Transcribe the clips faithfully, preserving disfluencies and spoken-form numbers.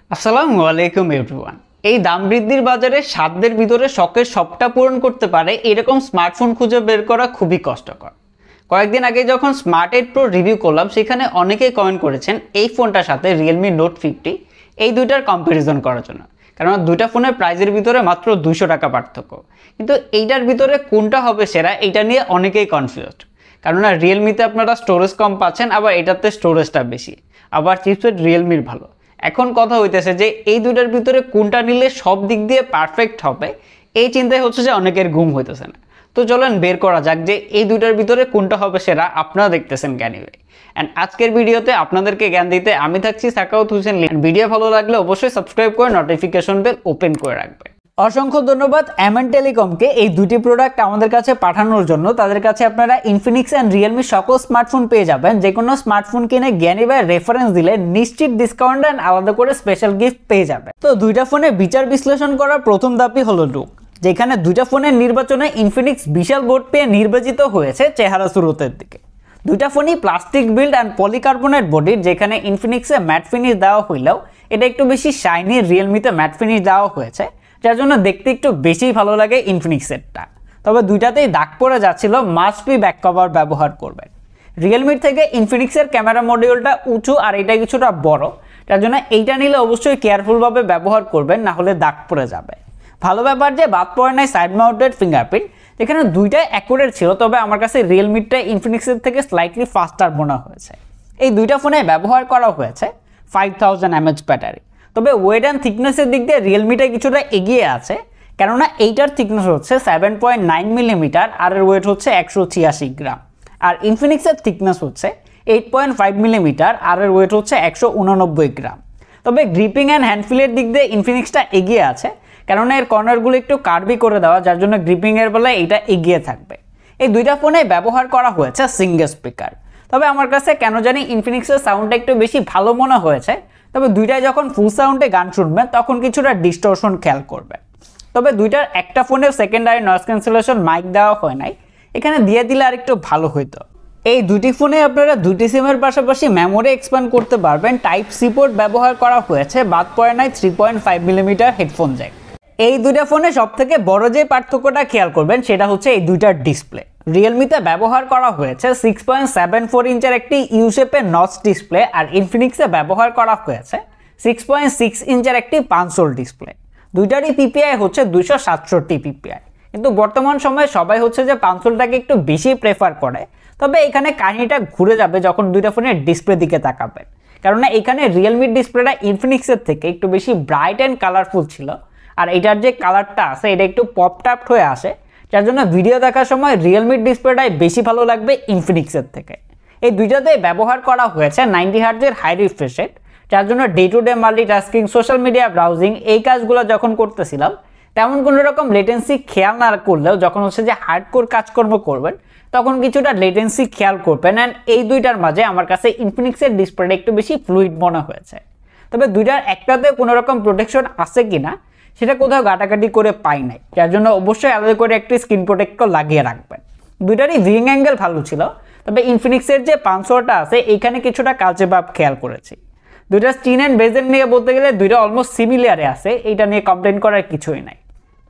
আসসালামু আলাইকুম এভরিওয়ান। এই দাম বৃদ্ধির বাজারে সাধ্যের ভিতরে শখের সবটা পূরণ করতে পারে এরকম স্মার্টফোন খুঁজে বের করা খুবই কষ্টকর। কয়েকদিন আগে যখন স্মার্ট এইট প্রো রিভিউ করলাম সেখানে অনেকেই কমেন্ট করেছেন এই ফোনটার সাথে রিয়েলমি নোট ফিফটি এই দুইটার কম্প্যারিজন করার জন্য, কারণ দুইটা ফোনের প্রাইসের ভিতরে মাত্র দুইশো টাকা পার্থক্য। কিন্তু এইটার ভিতরে কোনটা হবে সেরা এইটা নিয়ে অনেকেই কনফিউজড, কারণ রিয়েলমিতে আপনারা স্টোরেজ কম পাচ্ছেন, আবার এটাতে স্টোরেজটা বেশি, আবার চিপসেট রিয়েলমির ভালো। এখন কথা হইতেছে যে এই দুইটার ভিতরে কোনটা নিলে সব দিক দিয়ে পারফেক্ট হবে, এই চিন্তায় হচ্ছে যে অনেকের ঘুম হইতেছে না। তো চলেন বের করা যাক যে এই দুইটার ভিতরে কোনটা হবে সেরা। আপনারা দেখতেছেন জ্ঞানী ভাই, অ্যান্ড আজকের ভিডিওতে আপনাদেরকে জ্ঞান দিতে আমি থাকছি সাকাউত হোসেন। ভিডিও ভালো লাগলে অবশ্যই সাবস্ক্রাইব করে নোটিফিকেশন বেল ওপেন করে রাখবেন। অসংখ্য ধন্যবাদ এমএন টেলিকমকে এই দুটি প্রোডাক্ট আমাদের কাছে পাঠানোর জন্য। তাদের কাছে আপনারা ইনফিনিক্স অ্যান্ড রিয়েলমি সকল স্মার্টফোন পেয়ে যাবেন। যে কোনো স্মার্টফোন কিনে জ্ঞানী ভাই রেফারেন্স দিলে নিশ্চিত ডিসকাউন্ট অ্যান্ড আলাদা করে স্পেশাল গিফট পেয়ে যাবে। তো দুইটা ফোনে বিচার বিশ্লেষণ করার প্রথম ধাপই হলো লুক, যেখানে দুইটা ফোনের নির্বাচনে ইনফিনিক্স বিশাল ভোট পেয়ে নির্বাচিত হয়েছে চেহারা সুরতের দিকে। দুইটা ফোনই প্লাস্টিক বিল্ড অ্যান্ড পলিকার্বনেট বডির, যেখানে ইনফিনিক্সে ম্যাট ফিনিশ দেওয়া হইলেও এটা একটু বেশি শাইনি, রিয়েলমিতে ম্যাট ফিনিশ দেওয়া হয়েছে, যার জন্য দেখতে একটু বেশি ভালো লাগে ইনফিনিক্সেরটা। তবে দুইটাতেই দাগ পড়ে যাচ্ছিল, মাস্ট বি ব্যাক কভার ব্যবহার করবেন। রিয়েলমির থেকে ইনফিনিক্সের ক্যামেরা মডিউলটা উঁচু আর এটা কিছুটা বড়, যার জন্য এইটা নিলে অবশ্যই কেয়ারফুলভাবে ব্যবহার করবেন, না হলে দাগ পড়ে যাবে। ভালো ব্যাপার যে বাদ পড়ে নাই সাইড মাউন্টেড ফিঙ্গারপ্রিন্ট, যেখানে দুইটাই অ্যাকুরেট ছিল, তবে আমার কাছে রিয়েলমিটা ইনফিনিক্সের থেকে স্লাইটলি ফাস্টার মনে হয়েছে। এই দুইটা ফোনে ব্যবহার করা হয়েছে ফাইভ থাউজেন্ড এমএএইচ ব্যাটারি। তবে ওয়েট অ্যান্ড থিকনেসের দিক দিয়ে রিয়েলমিটা কিছুটা এগিয়ে আছে, কেননা এইটার থিকনেস হচ্ছে সেভেন পয়েন্ট নাইন মিলিমিটার আর এর ওয়েট হচ্ছে একশো ছিয়াশি গ্রাম, আর ইনফিনিক্সের থিকনেস হচ্ছে এইট পয়েন্ট ফাইভ মিলিমিটার আর এর ওয়েট হচ্ছে একশো উননব্বই গ্রাম। তবে গ্রিপিং অ্যান্ড হ্যান্ডফিলের দিক দিয়ে ইনফিনিক্সটা এগিয়ে আছে, কেননা এর কর্নারগুলো একটু কার্ভি করে দেওয়া, যার জন্য গ্রিপিংয়ের বেলায় এটা এগিয়ে থাকবে। এই দুইটা ফোনে ব্যবহার করা হয়েছে সিঙ্গেল স্পিকার। তবে আমার কাছে কেন জানি ইনফিনিক্সের সাউন্ডটা একটু বেশি ভালো মনে হয়েছে। তবে দুইটাই যখন ফুল সাউন্ডে গান শুনবেন তখন কিছুটা ডিস্টরশন খেয়াল করবেন। তবে দুইটার একটা ফোনের সেকেন্ডারি নয়েজ ক্যান্সেলেশন মাইক দেওয়া হয় নাই, এখানে দিয়ে দিলে আর একটু ভালো হইতো। এই দুটি ফোনে আপনারা দুটি সিমের পাশাপাশি মেমোরি এক্সপ্যান্ড করতে পারবেন। টাইপ সি পোর্ট ব্যবহার করা হয়েছে, বাদ পড়ে নাই three point five millimetre headphone jack. এই দুইটা ফোনে সব থেকে বড় যে পার্থক্যটা খেয়াল করবেন সেটা হচ্ছে এই দুইটার ডিসপ্লে। রিয়েলমিতে ব্যবহার করা হয়েছে সিক্স পয়েন্ট সেভেন ফোর ইঞ্চের একটি ইউ শেপের নচ ডিসপ্লে, আর ইনফিনিক্সে ব্যবহার করা হয়েছে সিক্স পয়েন্ট সিক্স ইঞ্চের একটি পাঁচশোল ডিসপ্লে। দুইটারই পিপিআই হচ্ছে দুইশো সাতষট্টি পিপিআই, কিন্তু বর্তমান সময়ে সবাই হচ্ছে যে পাঁচশোলটাকে একটু বেশি প্রেফার করে। তবে এখানে কাহিনীটা ঘুরে যাবে যখন দুইটা ফোনের ডিসপ্লে দিকে তাকাবেন, কারণ এখানে রিয়েলমির ডিসপ্লেটা ইনফিনিক্সের থেকে একটু বেশি ব্রাইট অ্যান্ড কালারফুল ছিল, আর এটার যে কালারটা আছে এটা একটু পপ টাপড হয়ে আসে, যার জন্য ভিডিও দেখার সময় রিয়েলমির ডিসপ্লেটাই বেশি ভালো লাগবে ইনফিনিক্সের থেকে। এই দুইটাতেই ব্যবহার করা হয়েছে নাইনটি হার্টজের হাই রিফ্রেশ রেট, যার জন্য day to day multitasking, social media browsing এই কাজগুলো যখন করতেছিলাম তেমন কোনো রকম লেটেন্সি খেয়াল না করলেও যখন হচ্ছে যে হার্ডকোর কাজকর্ম করবেন তখন কিছুটা লেটেন্সি খেয়াল করবেন। অ্যান্ড এই দুইটার মাঝে আমার কাছে ইনফিনিক্সের ডিসপ্লেটা একটু বেশি ফ্লুইড মনে হয়েছে। তবে দুইটার একটাতে কোনো রকম প্রোটেকশন আছে কিনা সেটা কোথাও ঘাটাঘাটি করে পাই নাই, যার জন্য অবশ্যই আলাদা করে একটি স্ক্রিন প্রোটেক্টর লাগিয়ে রাখবেন। দুইটারই ভিউইং অ্যাঙ্গেল ভালো ছিল, তবে ইনফিনিক্সের যে পাঁচশোটা আছে এইখানে কিছুটা কালচে ভাব খেয়াল করেছি। দুইটা স্ক্রিন অ্যান্ড বেজেল নিয়ে বলতে গেলে দুইটা অলমোস্ট সিমিলারে আছে, এইটা নিয়ে কমপ্লেন করার কিছুই নাই।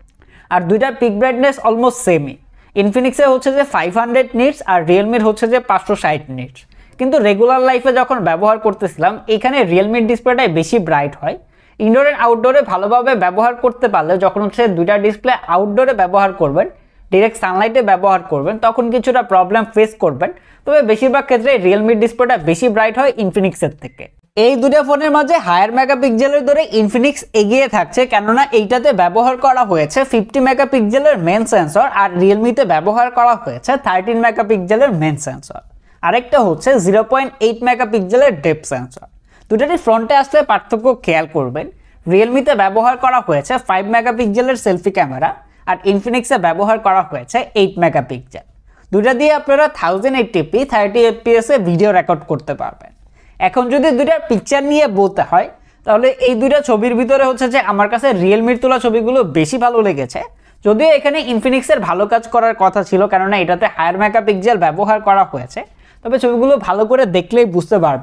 আর দুইটার পিক ব্রাইটনেস অলমোস্ট সেমই। ইনফিনিক্সে হচ্ছে যে ফাইভ হান্ড্রেড নিটস আর রিয়েলমির হচ্ছে যে পাঁচশো ষাট নিটস, কিন্তু রেগুলার লাইফে যখন ব্যবহার করতেছিলাম এইখানে রিয়েলমির ডিসপ্লেটাই বেশি ব্রাইট হয়। ইনডোর অ্যান্ড আউটডোরে ভালোভাবে ব্যবহার করতে পারলে যখন হচ্ছে দুইটা ডিসপ্লে আউটডোরে ব্যবহার করবেন, ডিরেক্ট সানলাইটে ব্যবহার করবেন, তখন কিছুটা প্রবলেম ফেস করবেন। তবে বেশিরভাগ ক্ষেত্রে রিয়েলমির ডিসপ্লেটা বেশি ব্রাইট হয় ইনফিনিক্সের থেকে। এই দুটো ফোনের মাঝে হায়ার মেগাপিক্সেলের ধরে ইনফিনিক্স এগিয়ে থাকছে, কেননা এইটাতে ব্যবহার করা হয়েছে ফিফটি মেগাপিক্সেলের মেন সেন্সর, আর রিয়েলমিতে ব্যবহার করা হয়েছে থার্টিন মেগাপিক্সেলের মেন সেন্সর। আরেকটা হচ্ছে জিরো পয়েন্ট এইট মেগাপিক্সেলের ডেপথ সেন্সর। দুটারই ফ্রন্টে আসলে পার্থক্য খেয়াল করবেন। রিয়েলমিতে ব্যবহার করা হয়েছে ফাইভ মেগাপিক্সেলের সেলফি ক্যামেরা, আর ইনফিনিক্সে ব্যবহার করা হয়েছে এইট মেগাপিক্সেল। দুটা দিয়ে আপনারা thousand eighty p thirty fps এ ভিডিও রেকর্ড করতে পারবেন। এখন যদি দুইটার পিকচার নিয়ে বলতে হয় তাহলে এই দুইটা ছবির ভিতরে হচ্ছে যে আমার কাছে রিয়েলমির তোলা ছবিগুলো বেশি ভালো লেগেছে। যদিও এখানে ইনফিনিক্সের ভালো কাজ করার কথা ছিল, কেননা এটাতে হায়ার মেগাপিক্সেল ব্যবহার করা হয়েছে, তবে ছবিগুলো ভালো করে দেখলেই বুঝতে পারবেন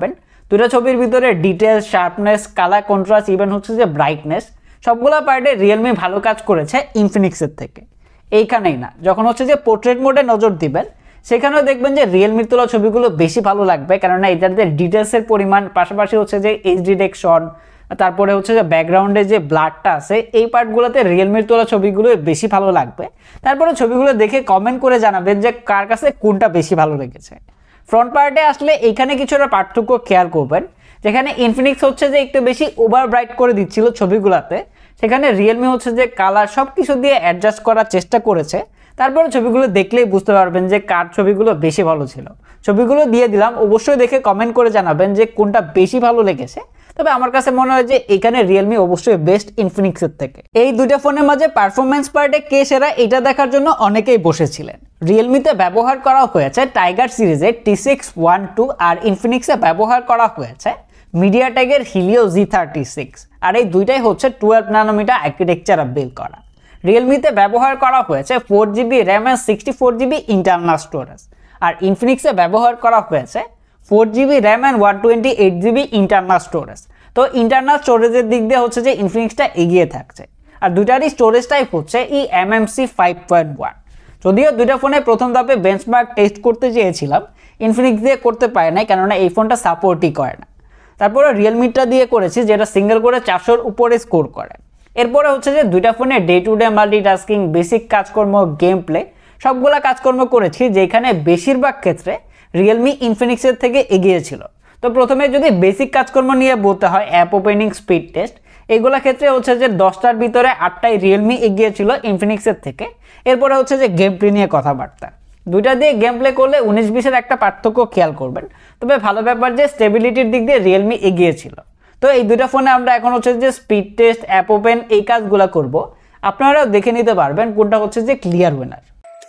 দুটা ছবির ভিতরে details, sharpness, colour contrast, even হচ্ছে যে ব্রাইটনেস, সবগুলো পার্টে রিয়েলমি ভালো কাজ করেছে ইনফিনিক্সের থেকে। এইখানেই না, যখন হচ্ছে যে পোর্ট্রেট মোডে নজর দিবেন সেখানেও দেখবেন যে রিয়েলমির তোলা ছবিগুলো বেশি ভালো লাগবে, কেননা এটাতে ডিটেলসের পরিমাণ, পাশাপাশি হচ্ছে যে এইচ ডিটেকশন, তারপরে হচ্ছে যে ব্যাকগ্রাউন্ডে যে ব্লারটা আছে এই পার্টগুলোতে রিয়েলমির তোলা ছবিগুলো বেশি ভালো লাগবে। তারপরে ছবিগুলো দেখে কমেন্ট করে জানাবেন যে কার কাছে কোনটা বেশি ভালো লেগেছে। ফ্রন্ট পার্টে আসলে এখানে কিছুটা পার্থক্য খেয়াল করবেন, যেখানে ইনফিনিক্স হচ্ছে যে একটু বেশি ওভার ব্রাইট করে দিচ্ছিল ছবিগুলোতে, সেখানে রিয়েলমি হচ্ছে যে কালার সব কিছু দিয়ে অ্যাডজাস্ট করার চেষ্টা করেছে। তারপরে ছবিগুলো দেখলেই বুঝতে পারবেন যে কার ছবিগুলো বেশি ভালো ছিল। ছবিগুলো দিয়ে দিলাম, অবশ্যই দেখে কমেন্ট করে জানাবেন যে কোনটা বেশি ভালো লেগেছে। তবে আমার কাছে মনে হয় যে এখানে রিয়েলমি অবশ্যই বেস্ট ইনফিনিক্সের থেকে। এই দুইটা ফোনের মাঝে পারফরমেন্স পার্টে কে সেরা এটা দেখার জন্য অনেকেই বসেছিলেন। রিয়েলমিতে ব্যবহার করা হয়েছে টাইগার সিরিজের টি সিক্স ওয়ান টু, আর ইনফিনিক্সে ব্যবহার করা হয়েছে মিডিয়াটেকের হিলিও জি থার্টি সিক্স, আর এই দুইটাই হচ্ছে টুয়েলভ নানোমিটার আর্কিটেকচার বিল্ড করা। রিয়েলমিতে ব্যবহার করা হয়েছে four GB RAM and sixty four GB internal storage, আর ইনফিনিক্সে ব্যবহার করা হয়েছে four GB RAM and one twenty eight GB internal storage. তো ইন্টারনাল স্টোরেজের দিক দিয়ে হচ্ছে যে ইনফিনিক্সটা এগিয়ে থাকছে, আর দুইটারই স্টোরেজ টাইপ হচ্ছে E M M C five point one. যদিও দুইটা ফোনে প্রথম ধাপে বেঞ্চমার্ক টেস্ট করতে চেয়েছিলাম, ইনফিনিক্স দিয়ে করতে পারে নাই, কেননা এই ফোনটা সাপোর্টই করে না। তারপরে রিয়েলমিটা দিয়ে করেছি, যেটা সিঙ্গেল করে চারশোর উপরে স্কোর করে। এরপরে হচ্ছে যে দুইটা ফোনে day to day multitasking, basic কাজকর্ম, গেম প্লে সবগুলা কাজকর্ম করেছি, যেখানে বেশিরভাগ ক্ষেত্রে রিয়েলমি ইনফিনিক্সের থেকে এগিয়ে ছিল। তো প্রথমে যদি বেসিক কাজকর্ম নিয়ে বলতে হয়, অ্যাপ ওপেনিং, স্পিড টেস্ট, এগুলা ক্ষেত্রে হচ্ছে যে দশটার ভিতরে আটটায় রিয়েলমি এগিয়ে ছিল ইনফিনিক্সের থেকে। এরপরে হচ্ছে যে গেম প্লে নিয়ে কথাবার্তা, দুইটা দিয়ে গেম প্লে করলে উনিশ বিশের একটা পার্থক্য খেয়াল করবেন। তবে ভালো ব্যাপার যে স্টেবিলিটির দিক দিয়ে রিয়েলমি এগিয়ে ছিল। তো এই দুইটা ফোনে আমরা এখন হচ্ছে যে স্পিড টেস্ট, অ্যাপ ওপেন এই কাজগুলো করব। আপনারাও দেখে নিতে পারবেন কোনটা হচ্ছে যে ক্লিয়ার উইনার।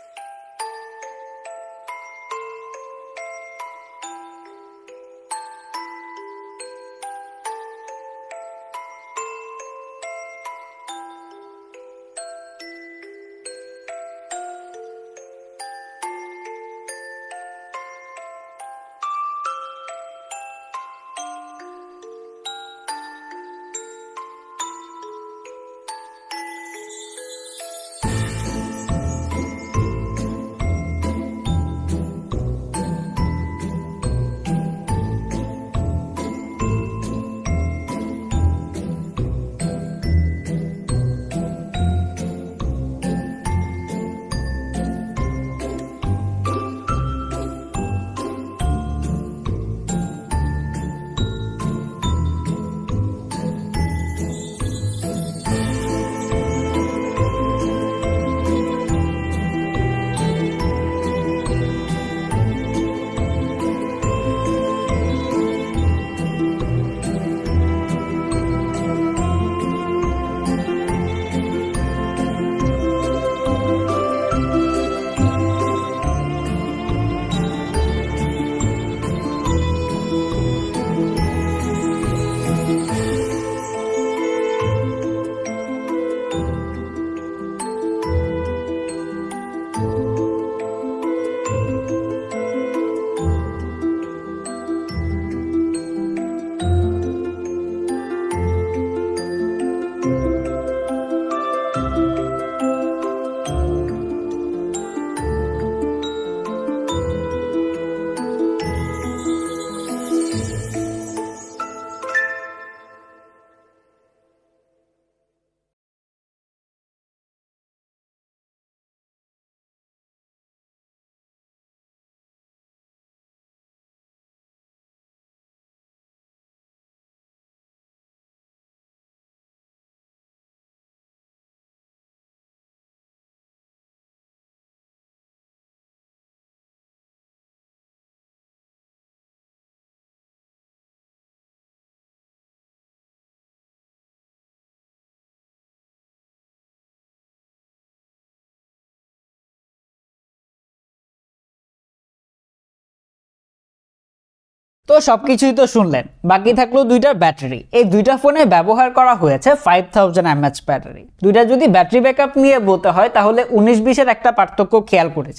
তো সবকিছুই তো শুনলেন, বাকি থাকলো দুইটার ব্যাটারি। এই দুইটা ফোনে ব্যবহার করা হয়েছে ফাইভ থাউজেন্ড এমএএইচ ব্যাটারি। দুইটা যদি ব্যাটারি ব্যাকআপ নিয়ে বলতে হয় তাহলে উনিশ বিশের একটা পার্থক্য খেয়াল করেছি,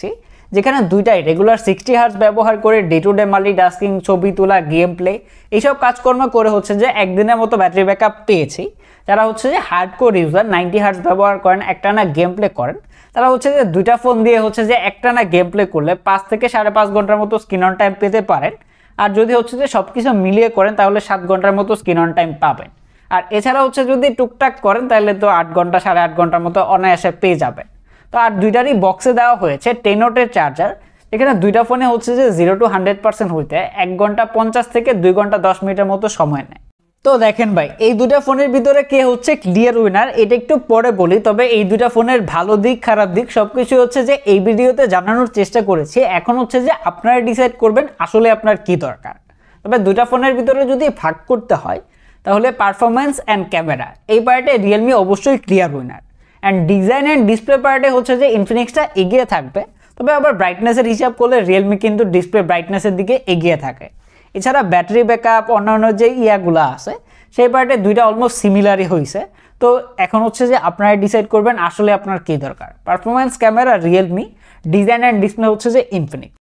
যেখানে দুইটাই রেগুলার সিক্সটি হার্জ ব্যবহার করে ডে টু ডে মাল্টিটাস্কিং, ছবি তোলা, গেম প্লে এইসব কাজকর্ম করে হচ্ছে যে একদিনের মতো ব্যাটারি ব্যাকআপ পেয়েছি। যারা হচ্ছে যে হার্ডকোর ইউজার নাইনটি হার্জ ব্যবহার করেন, একটানা গেম প্লে করেন, তারা হচ্ছে যে দুইটা ফোন দিয়ে হচ্ছে যে একটানা গেম প্লে করলে পাঁচ থেকে সাড়ে পাঁচ ঘন্টার মতো স্ক্রিন অন টাইম পেতে পারেন। আর যদি হচ্ছে যে সব কিছু মিলিয়ে করেন তাহলে সাত ঘন্টার মতো স্ক্রিন অন টাইম পাবেন। আর এছাড়া হচ্ছে যদি টুকটাক করেন তাহলে তো আট ঘন্টা সাড়ে আট ঘন্টার মতো অনায়াসে পেয়ে যাবেন। তো আর দুইটারই বক্সে দেওয়া হয়েছে টেন ওয়াটের চার্জার। এখানে দুইটা ফোনে হচ্ছে যে জিরো টু হান্ড্রেড পার্সেন্ট হইতে এক ঘন্টা পঞ্চাশ থেকে দুই ঘন্টা দশ মিনিটের মতো সময় নেয়। তো দেখেন ভাই, এই দুটা ফোনের ভিতরে কে হচ্ছে ক্লিয়ার উইনার এটা একটু পরে বলি। তবে এই দুটা ফোনের ভালো দিক খারাপ দিক সবকিছু হচ্ছে যে এই ভিডিওতে জানানোর চেষ্টা করেছি। এখন হচ্ছে যে আপনারা ডিসাইড করবেন আসলে আপনার কি দরকার। তবে দুটা ফোনের ভিতরে যদি ভাগ করতে হয় তাহলে পারফরমেন্স অ্যান্ড ক্যামেরা এই পার্টে রিয়েলমি অবশ্যই clear winner. And design and display পার্টে হচ্ছে যে ইনফিনিক্সটা এগিয়ে থাকবে। তবে আবার ব্রাইটনেসের হিসাব করলে রিয়েলমি কিন্তু ডিসপ্লে ব্রাইটনেসের দিকে এগিয়ে থাকে। এছাড়া ব্যাটারি ব্যাকআপ অন্যান্য যে ইয়াগুলো আছে সেই পার্টে দুইটা অলমোস্ট সিমিলারই হয়েছে। তো এখন হচ্ছে যে আপনারা ডিসাইড করবেন আসলে আপনার কী দরকার। Performance camera Realme, design and display হচ্ছে যে ইনফিনিক্স।